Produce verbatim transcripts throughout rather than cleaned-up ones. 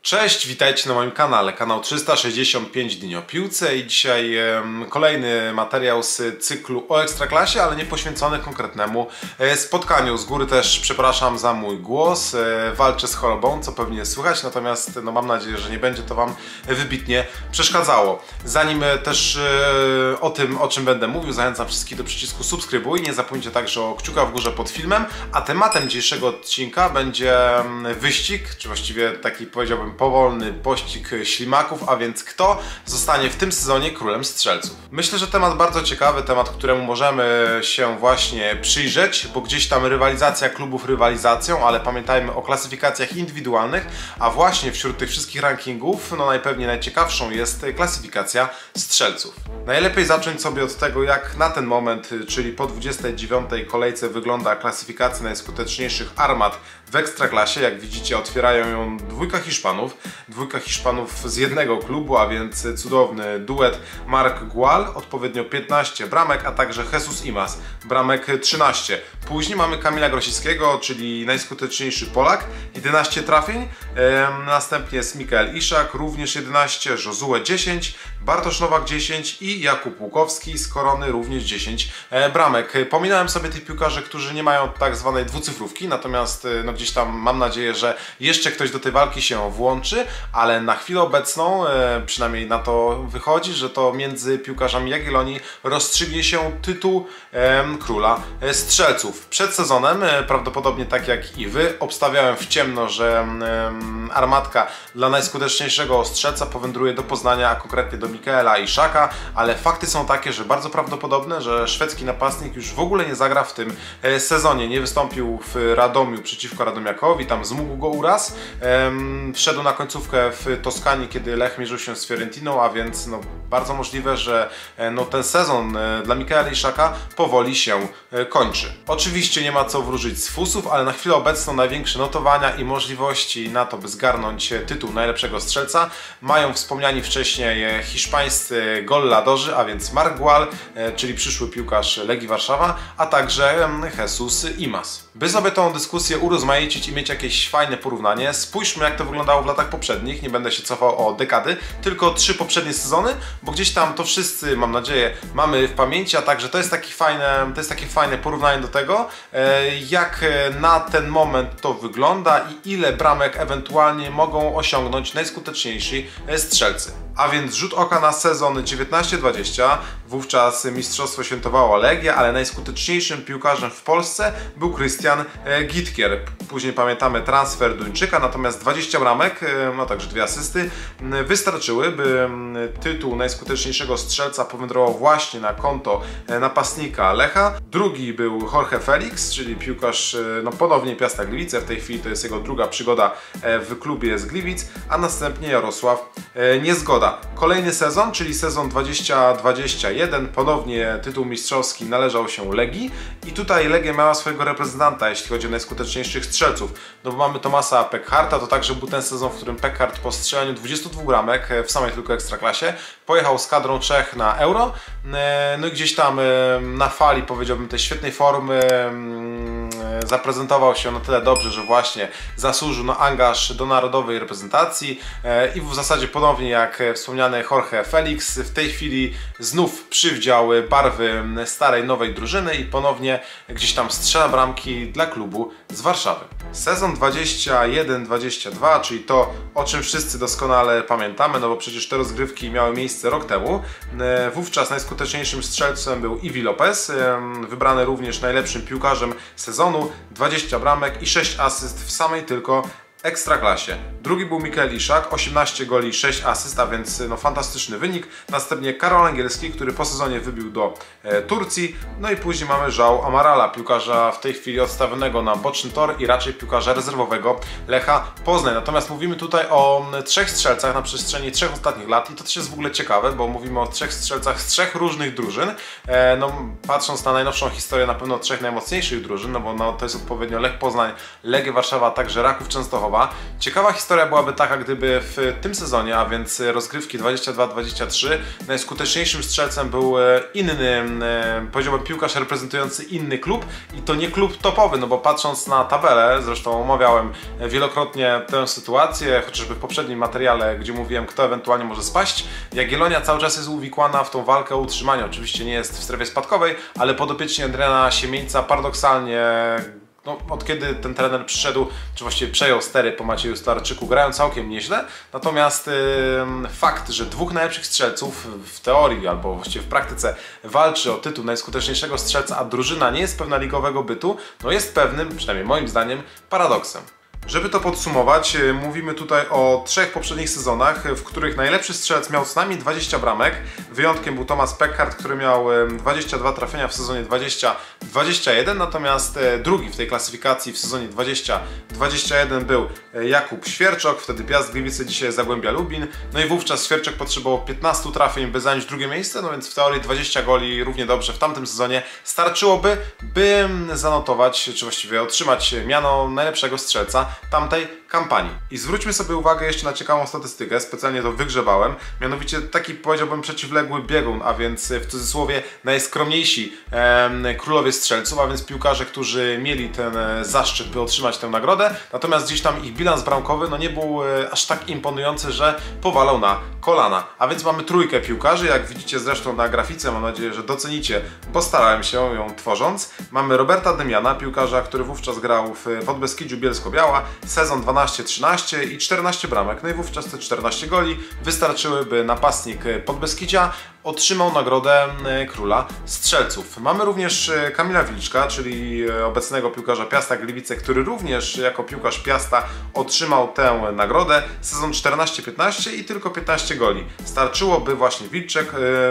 Cześć, witajcie na moim kanale, kanał trzysta sześćdziesiąt pięć dni o piłce i dzisiaj e, kolejny materiał z cyklu o Ekstraklasie, ale nie poświęcony konkretnemu e, spotkaniu. Z góry też przepraszam za mój głos, e, walczę z chorobą, co pewnie słychać, natomiast no, mam nadzieję, że nie będzie to Wam wybitnie przeszkadzało. Zanim też e, o tym, o czym będę mówił, zachęcam wszystkich do przycisku subskrybuj, nie zapomnijcie także o kciuka w górze pod filmem, a tematem dzisiejszego odcinka będzie wyścig, czy właściwie taki, powiedziałbym, powolny pościg ślimaków, a więc kto zostanie w tym sezonie królem strzelców. Myślę, że temat bardzo ciekawy, temat, któremu możemy się właśnie przyjrzeć, bo gdzieś tam rywalizacja klubów rywalizacją, ale pamiętajmy o klasyfikacjach indywidualnych, a właśnie wśród tych wszystkich rankingów, no najpewniej najciekawszą jest klasyfikacja strzelców. Najlepiej zacząć sobie od tego, jak na ten moment, czyli po dwudziestej dziewiątej kolejce wygląda klasyfikacja najskuteczniejszych armat w Ekstraklasie. Jak widzicie, otwierają ją dwójka Hiszpanów. Dwójka Hiszpanów z jednego klubu, a więc cudowny duet Marc Gual, odpowiednio piętnaście bramek, a także Jesus Imaz, bramek trzynaście. Później mamy Kamila Grosickiego, czyli najskuteczniejszy Polak, jedenaście trafień. Ehm, następnie jest Mikael Iszak, również jedenaście, Josue dziesięć, Bartosz Nowak dziesięć i Jakub Łukowski z Korony również dziesięć e, bramek. Pominąłem sobie tych piłkarzy, którzy nie mają tak zwanej dwucyfrówki, natomiast no, gdzieś tam mam nadzieję, że jeszcze ktoś do tej walki się włączy, ale na chwilę obecną, e, przynajmniej na to wychodzi, że to między piłkarzami Jagiellonii rozstrzygnie się tytuł e, króla e, strzelców. Przed sezonem, e, prawdopodobnie tak jak i Wy, obstawiałem w ciemno, że e, armatka dla najskuteczniejszego strzelca powędruje do Poznania, a konkretnie do Mikaela Iszaka, ale fakty są takie, że bardzo prawdopodobne, że szwedzki napastnik już w ogóle nie zagra w tym e, sezonie. Nie wystąpił w Radomiu przeciwko Radomiakowi, tam zmógł go uraz. Ehm, wszedł na końcówkę w Toskanii, kiedy Lech mierzył się z Fiorentiną, a więc no, bardzo możliwe, że e, no, ten sezon e, dla Mikaela Iszaka powoli się e, kończy. Oczywiście nie ma co wróżyć z fusów, ale na chwilę obecną największe notowania i możliwości na to, by zgarnąć tytuł najlepszego strzelca mają wspomniani wcześniej e, hiszpańscy golladorzy, a więc Marc Gual, e, czyli przyszły piłkarz Legii Warszawa, a także e, Jesus Imaz. By sobie tą dyskusję urozmaicić i mieć jakieś fajne porównanie, spójrzmy, jak to wyglądało w latach poprzednich. Nie będę się cofał o dekady, tylko trzy poprzednie sezony, bo gdzieś tam to wszyscy, mam nadzieję, mamy w pamięci, a także to jest, taki fajne, to jest takie fajne porównanie do tego, jak na ten moment to wygląda i ile bramek ewentualnie mogą osiągnąć najskuteczniejsi strzelcy. A więc rzut oka na sezon dziewiętnaście dwadzieścia, wówczas mistrzostwo świętowała Legia, ale najskuteczniejszym piłkarzem w Polsce był Krystian Gitkier. Później pamiętamy transfer Duńczyka, natomiast dwadzieścia bramek, no także dwie asysty, wystarczyły, by tytuł najskuteczniejszego strzelca powędrował właśnie na konto napastnika Lecha. Drugi był Jorge Felix, czyli piłkarz no, ponownie Piasta Gliwice, w tej chwili to jest jego druga przygoda w klubie z Gliwic, a następnie Jarosław Niezgoda. Kolejny sezon, czyli sezon dwadzieścia dwadzieścia jeden, ponownie tytuł mistrzowski należał się Legii i tutaj Legia miała swojego reprezentanta, jeśli chodzi o najskuteczniejszych strzelców. No bo mamy Tomasa Pekharta, to także był ten sezon, w którym Pekhart po strzelaniu dwudziestu dwóch bramek w samej tylko Ekstraklasie pojechał z kadrą Czech na Euro. No i gdzieś tam na fali, powiedziałbym, tej świetnej formy zaprezentował się na tyle dobrze, że właśnie zasłużył na angaż do narodowej reprezentacji i w zasadzie ponownie jak wspomniany Jorge Felix w tej chwili znów przywdział barwy starej, nowej drużyny i ponownie gdzieś tam strzela bramki dla klubu z Warszawy. Sezon dwadzieścia jeden dwadzieścia dwa, czyli to, o czym wszyscy doskonale pamiętamy, no bo przecież te rozgrywki miały miejsce rok temu. Wówczas najskuteczniejszym strzelcem był Iwi Lopez, wybrany również najlepszym piłkarzem sezonu, dwadzieścia bramek i sześć asyst w samej tylko Ekstraklasie. Drugi był Mikael Iszak, osiemnaście goli, sześć asyst, a więc no, fantastyczny wynik. Następnie Karol Angielski, który po sezonie wybił do e, Turcji. No i później mamy João Amarala, piłkarza w tej chwili odstawionego na boczny tor i raczej piłkarza rezerwowego Lecha Poznań. Natomiast mówimy tutaj o trzech strzelcach na przestrzeni trzech ostatnich lat i to też jest w ogóle ciekawe, bo mówimy o trzech strzelcach z trzech różnych drużyn. E, no, patrząc na najnowszą historię, na pewno trzech najmocniejszych drużyn, no bo no, to jest odpowiednio Lech Poznań, Legia Warszawa, a także Raków Częstochowa. Krakowa. Ciekawa historia byłaby taka, gdyby w tym sezonie, a więc rozgrywki dwadzieścia dwa dwadzieścia trzy, najskuteczniejszym strzelcem był inny, powiedziałbym, piłkarz reprezentujący inny klub i to nie klub topowy, no bo patrząc na tabelę, zresztą omawiałem wielokrotnie tę sytuację, chociażby w poprzednim materiale, gdzie mówiłem, kto ewentualnie może spaść. Jagiellonia cały czas jest uwikłana w tą walkę o utrzymanie, oczywiście nie jest w strefie spadkowej, ale podopieczni Adriana Siemieńca paradoksalnie, no, od kiedy ten trener przyszedł, czy właściwie przejął stery po Macieju Stolarczyku, grają całkiem nieźle. Natomiast yy, fakt, że dwóch najlepszych strzelców w teorii albo właściwie w praktyce walczy o tytuł najskuteczniejszego strzelca, a drużyna nie jest pewna ligowego bytu, no jest pewnym, przynajmniej moim zdaniem, paradoksem. Żeby to podsumować, mówimy tutaj o trzech poprzednich sezonach, w których najlepszy strzelec miał co najmniej dwadzieścia bramek. Wyjątkiem był Thomas Peckhardt, który miał dwadzieścia dwa trafienia w sezonie dwadzieścia dwadzieścia jeden, natomiast drugi w tej klasyfikacji w sezonie dwadzieścia dwadzieścia jeden był Jakub Świerczok, wtedy Piast Gliwice, dzisiaj Zagłębia Lubin. No i wówczas Świerczok potrzebował piętnastu trafień, by zająć drugie miejsce, no więc w teorii dwadzieścia goli równie dobrze w tamtym sezonie starczyłoby, by zanotować, czy właściwie otrzymać miano najlepszego strzelca tamtej kampanii. I zwróćmy sobie uwagę jeszcze na ciekawą statystykę, specjalnie to wygrzebałem, mianowicie taki, powiedziałbym, przeciwległy biegun, a więc w cudzysłowie najskromniejsi e, królowie strzelców, a więc piłkarze, którzy mieli ten zaszczyt, by otrzymać tę nagrodę, natomiast gdzieś tam ich bilans bramkowy no nie był e, aż tak imponujący, że powalał na kolana. A więc mamy trójkę piłkarzy, jak widzicie zresztą na grafice, mam nadzieję, że docenicie, bo starałem się ją tworząc. Mamy Roberta Demiana, piłkarza, który wówczas grał w Podbeskidziu Bielsko-Biała, sezon dwanaście trzynaście i czternaście bramek, no i wówczas te czternaście goli wystarczyły, by napastnik Podbeskidzia otrzymał nagrodę króla strzelców. Mamy również Kamila Wilczka, czyli obecnego piłkarza Piasta Gliwice, który również jako piłkarz Piasta otrzymał tę nagrodę. Sezon czternaście piętnaście i tylko piętnaście goli. Starczyło, by właśnie Wilczek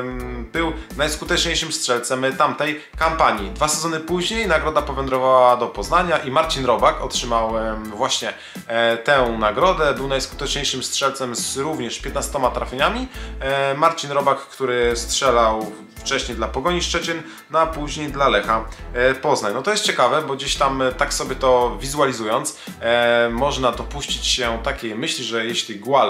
był najskuteczniejszym strzelcem tamtej kampanii. Dwa sezony później nagroda powędrowała do Poznania i Marcin Robak otrzymał właśnie tę nagrodę. Był najskuteczniejszym strzelcem z również piętnastoma trafieniami. Marcin Robak, który strzelał wcześniej dla Pogoni Szczecin, no a później dla Lecha Poznań. No to jest ciekawe, bo gdzieś tam tak sobie to wizualizując, e, można dopuścić się takiej myśli, że jeśli Gual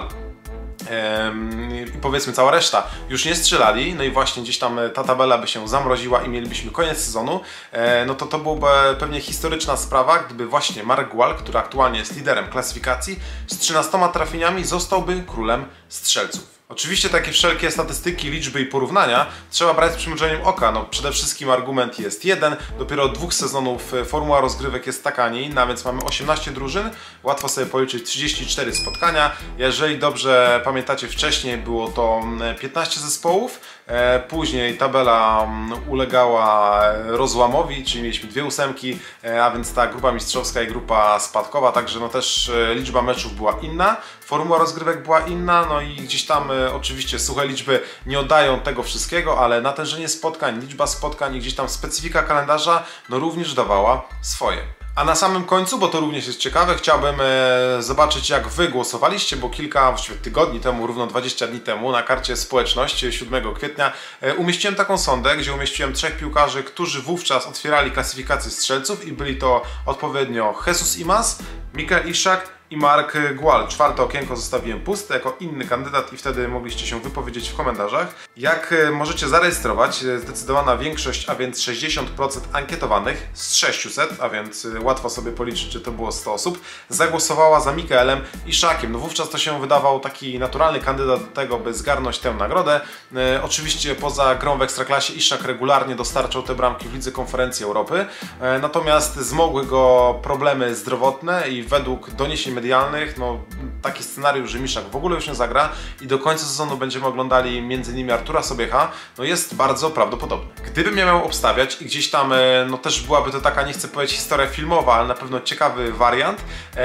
i powiedzmy cała reszta już nie strzelali, no i właśnie gdzieś tam ta tabela by się zamroziła i mielibyśmy koniec sezonu, no to to byłoby pewnie historyczna sprawa, gdyby właśnie Marek Gual, który aktualnie jest liderem klasyfikacji, z trzynastoma trafieniami zostałby królem strzelców. Oczywiście takie wszelkie statystyki, liczby i porównania trzeba brać z przymrużeniem oka. No, przede wszystkim argument jest jeden, dopiero od dwóch sezonów formuła rozgrywek jest taka, a nie inna, więc mamy osiemnaście drużyn, łatwo sobie policzyć trzydzieści cztery spotkania. Jeżeli dobrze pamiętacie, wcześniej było to piętnaście zespołów, później tabela ulegała rozłamowi, czyli mieliśmy dwie ósemki, a więc ta grupa mistrzowska i grupa spadkowa, także no też liczba meczów była inna, formuła rozgrywek była inna, no i gdzieś tam oczywiście suche liczby nie oddają tego wszystkiego, ale natężenie spotkań, liczba spotkań i gdzieś tam specyfika kalendarza no również dawała swoje. A na samym końcu, bo to również jest ciekawe, chciałbym e, zobaczyć, jak Wy głosowaliście, bo kilka właściwie tygodni temu, równo dwadzieścia dni temu, na karcie społeczność siódmego kwietnia e, umieściłem taką sondę, gdzie umieściłem trzech piłkarzy, którzy wówczas otwierali klasyfikację strzelców i byli to odpowiednio Jesus Imaz, Mikael Ishak i Mark Gual. Czwarte okienko zostawiłem puste jako inny kandydat i wtedy mogliście się wypowiedzieć w komentarzach. Jak możecie zarejestrować, zdecydowana większość, a więc sześćdziesiąt procent ankietowanych z sześciuset, a więc łatwo sobie policzyć, że to było sto osób, zagłosowała za Mikaelem Ishakiem. No wówczas to się wydawał taki naturalny kandydat do tego, by zgarnąć tę nagrodę. E, oczywiście poza grą w Ekstraklasie Ishak regularnie dostarczał te bramki w Lidze Konferencji Europy, e, natomiast zmogły go problemy zdrowotne i według doniesień medialnych, no taki scenariusz, że Miszak w ogóle już nie zagra i do końca sezonu będziemy oglądali między innymi Artura Sobiecha, no jest bardzo prawdopodobne. Gdybym ja miał obstawiać i gdzieś tam, no też byłaby to taka, nie chcę powiedzieć historia filmowa, ale na pewno ciekawy wariant,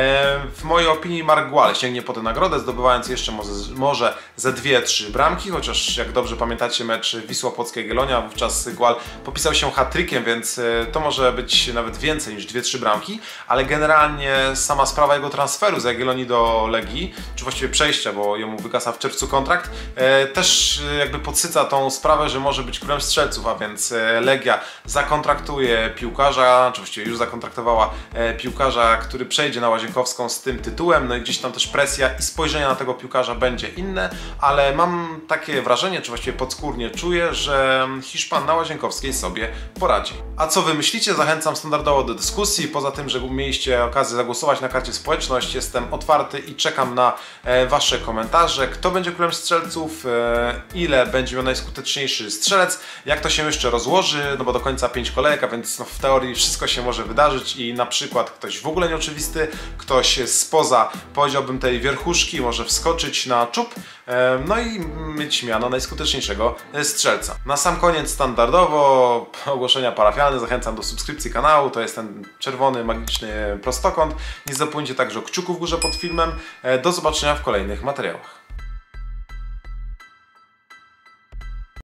w mojej opinii Mark Gual sięgnie po tę nagrodę, zdobywając jeszcze może, może ze dwie, trzy bramki, chociaż jak dobrze pamiętacie mecz Wisła Płocka Jagiellonia, wówczas Gual popisał się hat-trickiem, więc to może być nawet więcej niż dwie, trzy bramki, ale generalnie sama sprawa jego transferu transferu z Jagiellonii do Legii, czy właściwie przejścia, bo jemu wygasa w czerwcu kontrakt, też jakby podsyca tą sprawę, że może być królem strzelców, a więc Legia zakontraktuje piłkarza, czy właściwie już zakontraktowała piłkarza, który przejdzie na Łazienkowską z tym tytułem, no i gdzieś tam też presja i spojrzenie na tego piłkarza będzie inne, ale mam takie wrażenie, czy właściwie podskórnie czuję, że Hiszpan na Łazienkowskiej sobie poradzi. A co wy myślicie? Zachęcam standardowo do dyskusji. Poza tym, że mieliście okazję zagłosować na karcie społeczność, jestem otwarty i czekam na e, wasze komentarze. Kto będzie królem strzelców? E, ile będzie miał najskuteczniejszy strzelec? Jak to się jeszcze rozłoży? No bo do końca pięć kolejek, a więc no, w teorii wszystko się może wydarzyć i na przykład ktoś w ogóle nieoczywisty, ktoś spoza, powiedziałbym, tej wierchuszki może wskoczyć na czub, e, no i mieć miano najskuteczniejszego strzelca. Na sam koniec standardowo ogłoszenia parafialne. Zachęcam do subskrypcji kanału. To jest ten czerwony, magiczny prostokąt. Nie zapomnijcie także o kciuku w górze pod filmem. Do zobaczenia w kolejnych materiałach.